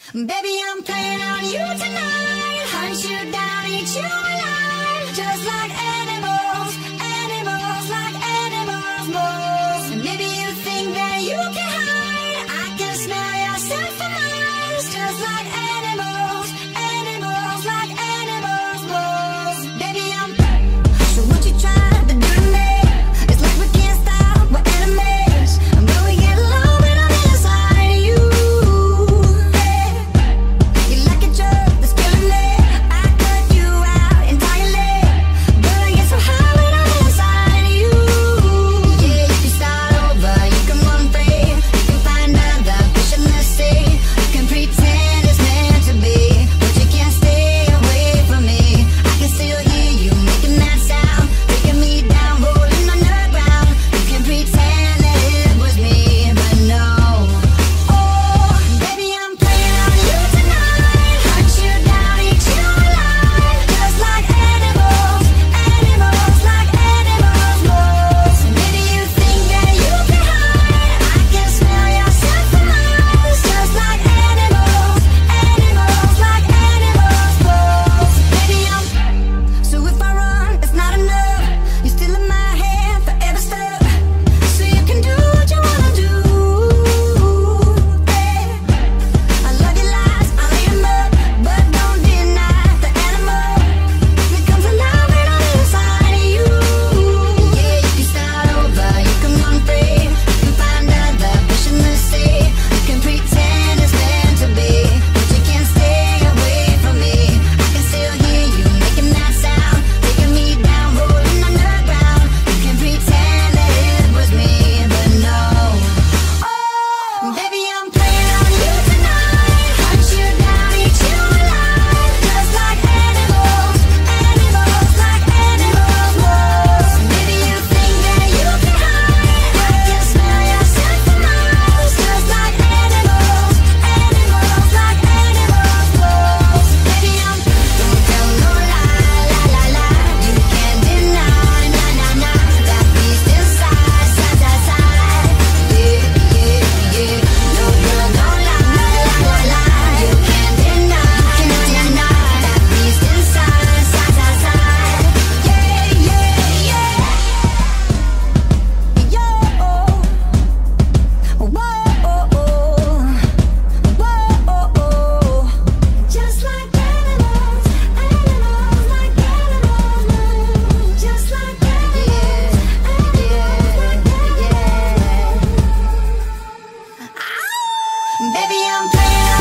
Baby, I'm playing on you tonight. Hunt you down, eat you alive. Just like animals, animals like animals most. And maybe you think that you can hide. I can smell yourself for miles. Just like animals, animals like animals most. Baby, I'm so what you trying to do to me? It's like we can't stop, we're enemies. And when we get low, when I'm inside of you, you like a drug that's killing me. I cut you out entirely, but I get so high when I'm inside of you. Yeah, you can start over, you can run free, you can find other fish in the sea. You can pretend it's meant to be, but you can't stay away from me. I can still hear you making that sound, taking me down, rolling underground. You can pretend that it was me, but no. Oh, baby, I'm playing on you tonight. Hunt you down, eat you alive. Just like animals, animals like animals most. Maybe you think that you can hide. I can smell yourself for miles. Just like animals, animals like animals most. Baby, I'm so if I run, it's not enough. You're still in my head, forever stuck. So you can do what you wanna do. I love your lies, I lay 'em up, but don't deny the animal becomes alive when I'm inside of you. Yeah, you can start over, you can run free, you can find other fish in the sea. You can pretend it's meant to be, but you can't stay away from me. I can still hear you making that sound, taking me down, rolling underground. You can pretend that it was me, but no. Oh, baby, I'm playing on you tonight. Hunt you down, eat you alive. Just like animals, animals like animals most. Maybe you think that you can hide. I can smell yourself for miles. Just like animals, animals like animals most. Baby, I'm don't tell no lie, lie, lie, lie. You can't deny, nah, nah, nah, that beast inside, side, side, side. Yeah, yeah, yeah. No, girl, don't lie, lie, lie, lie. You can't deny, that beast inside, side, side, side. Yeah, yeah, yeah. Yo, whoa, whoa, just like animals, animals like animals move. Just like animals, animals like animals. Baby, I'm playing